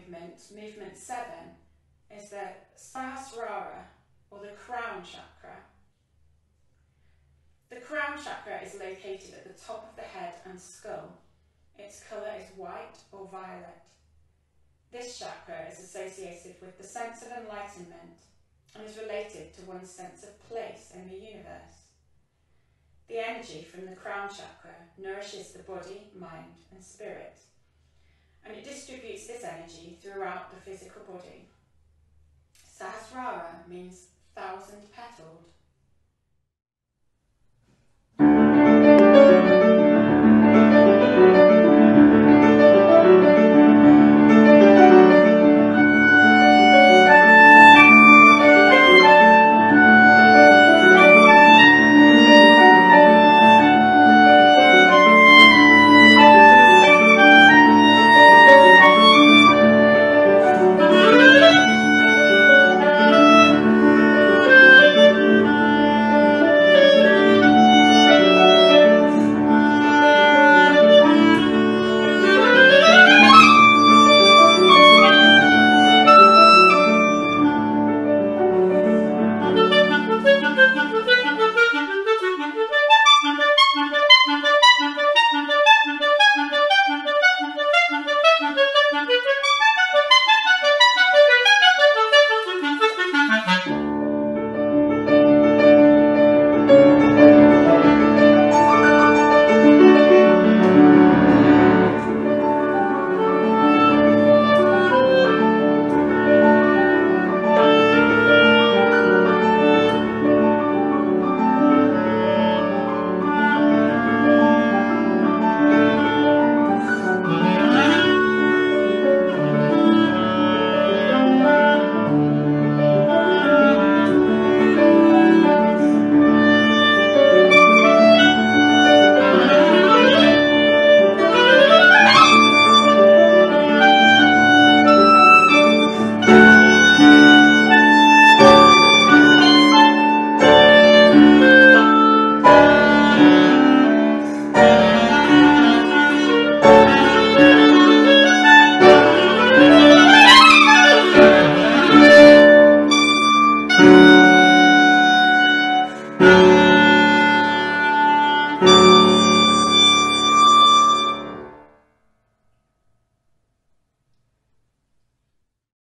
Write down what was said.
movement, movement 7, is the Sahasrara, or the crown chakra. The crown chakra is located at the top of the head and skull. Its colour is white or violet. This chakra is associated with the sense of enlightenment and is related to one's sense of place in the universe. The energy from the crown chakra nourishes the body, mind and spirit, and it distributes this energy throughout the physical body. Sahasrara means thousand-petaled,